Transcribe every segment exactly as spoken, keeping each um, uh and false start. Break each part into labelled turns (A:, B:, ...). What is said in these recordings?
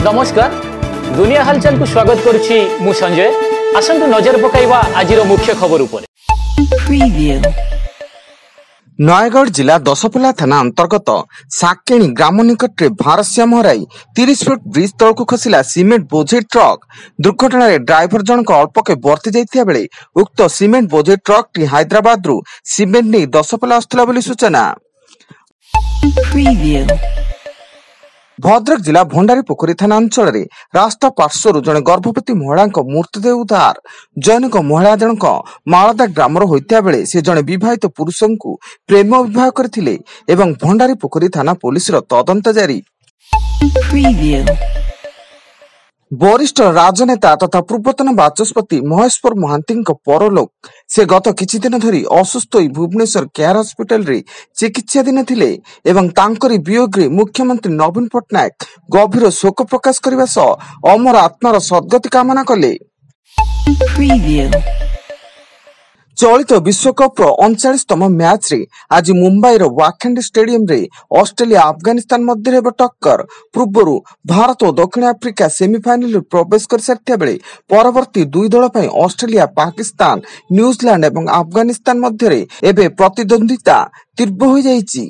A: नमस्कार दुनिया हालचाल को स्वागत करुछि मु संजय। आसंतु नजर पकाइबा आजिर मुख्य खबर उपरे।
B: नयगढ़ जिला दशपल्ला थाना अंतर्गत साकेणी ग्राम निकट में भारसाम्य हराई तीस फुट ब्रिज तल को खसिला सिमेंट बोझे ट्रक। दुर्घटना ड्राइवर जनक अल्पके बर्ती जाइथिया बेले उक्त सिमेंट बोझे ट्रक टी हैदराबाद रु सिमेंट नहीं दशपल्ला आसुला बोली सूचना। भद्रक जिला भंडारी पोखरी थाना अंचल में रास्ता पार्श्वर जड़े गर्भवती महिला मृतदेह उद्धार। जैनिक महिला जनक मालदा ग्रामर होता बेले से जड़े विवाहित पुरुष को प्रेम विवाह करथिले एवं भंडारी पोखरी थाना पुलिस तदंत जारी। वरिष्ठ राजनेता तथा पूर्वतन बाचस्पति महेश्वर महांती परलोक से गत किछि दिन धरी असुस्थ होई भुवनेश्वर केयर हॉस्पिटल रे चिकित्साधीन थिले एवं तांकरी वियोग रे मुख्यमंत्री नवीन पट्टनायक गभीर शोक प्रकाश करबा सह अमर आत्मार सद्गति कामना कले। चलित विश्वकप उनचालीसतम मैच रे आज मुंबई वाखेंडे स्टेडियम रे ऑस्ट्रेलिया अफगानिस्तान मध्य हेब टक्कर। पूर्व भारत और दक्षिण आफ्रिका सेमिफाइनल प्रवेश कर सारिथिया बेले परवर्ती दुई दल पई ऑस्ट्रेलिया पाकिस्तान न्यूजीलैंड एवं अफगानिस्तान मध्य रे एबे प्रतिद्वंदिता तीव्र हो जाइछि।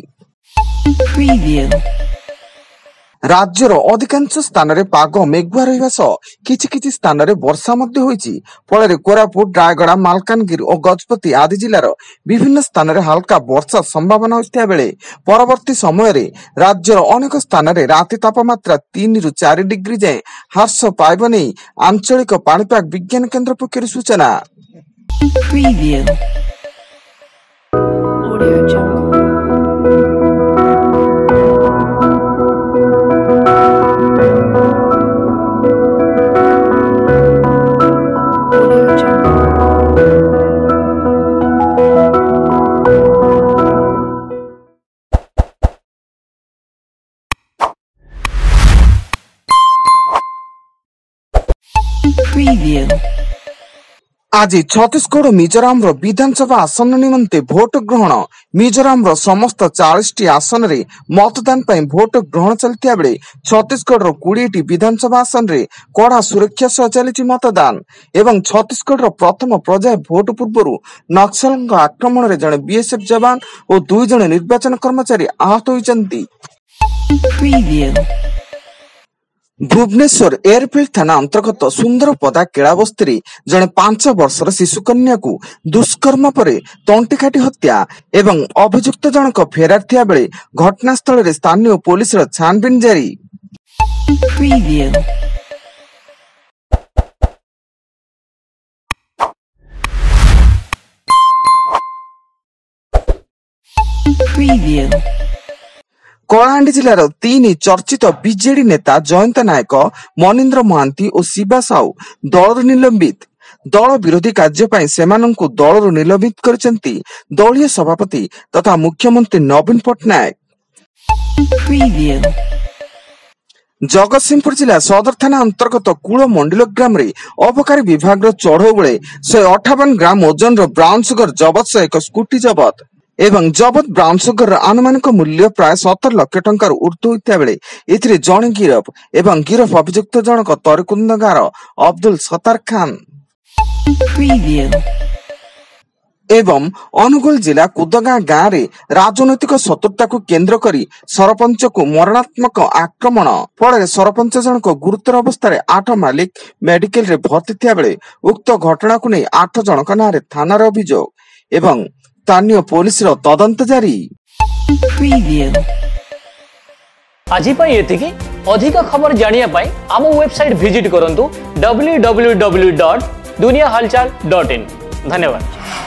B: राज्यर अधिकांश स्थान में पाग मेघुआ रहिबा सह किछि किछि स्थान में वर्षा मध्य होइछि। फल कोरापुट रायगड़ा मालकानगिरी और गजपति आदि जिलार विभिन्न स्थान में हल्का वर्षा संभावना होइथिया बेले परवर्ती समय रे राज्यर अनेक स्थान में राति तापमात्रा तीन रु चार डिग्री जाए ह्रास पाइब नहीं आंचलिक पाणीपाग विज्ञान केन्द्र पक्षर सूचना। आज छत्तीसगढ़ मिजोराम विधानसभा आसन निमंते भोट ग्रहण। मिजोराम समस्त चालीस टी आसन रे मतदान पर भोट ग्रहण चलता बेले छत्तीसगढ़ बीस टी विधानसभा आसन रे कड़ा सुरक्षा सह चली मतदान एवं छत्तीसगढ़ प्रथम पर्याय भोट पूर्व नक्सल आक्रमण रे जड़े बीएसएफ जवान और दुई जन निर्वाचन कर्मचारी आहत होइचंती। भुवनेश्वर एयरफील्ड थाना अंतर्गत सुंदरपदा केलाबस्ती जड़े पांच वर्षर शिशुकन्या को दुष्कर्म पर तंटिकाटी हत्या एवं अभियुक्त जनक फेरार थिया बेले घटनास्थल में स्थानीय पुलिस छानबीन जारी। कलाहांडी जिलार तीन चर्चित बीजेडी नेता जयंत नायक मनीन्द्र महांती और शिवा साहू दल निलंबित। दल विरोधी कार्य सेमानंकु दल निलंबित करचंती दलीय सभापति तथा मुख्यमंत्री नवीन पट्टनायक। जगतसिंहपुर जिला सदर थाना अंतर्गत कूल मंडिल ग्राम रे अबकारी विभाग चढ़ऊ बेले शहे अठावन ग्राम ओजन ब्राउन सुगर जबत सह एक स्कूटी जबत एवं जबत ब्राउन सुगर आनुमानिक मूल्य प्राय सत्तर लाख टंकार ऊर्ध्व होता बेले एथिरे जणे गिरफ एवं गिरफ अभियुक्त जनक तरिकुंद गार अब्दुल सत्तार खान। एवं अनुगुल जिला कुदगा गाँव रे राजनैतिक शत्रुता को केन्द्र करी सरपंच को मरणात्मक आक्रमण फल सरपंच जनक गुरुतर अवस्था आठ मालिक मेडिकल रे भर्ती थिया बेले उक्त घटना को नहीं आठ जनक नाँ रे थाना रे अभियोग एवं स्थानीय पुलिस तदंत जारी।
A: आज एतिकी अधिक खबर जानिया पाई आम वेबसाइट विजिट करंतु W W W dot Duniya Halchal dot in. धन्यवाद।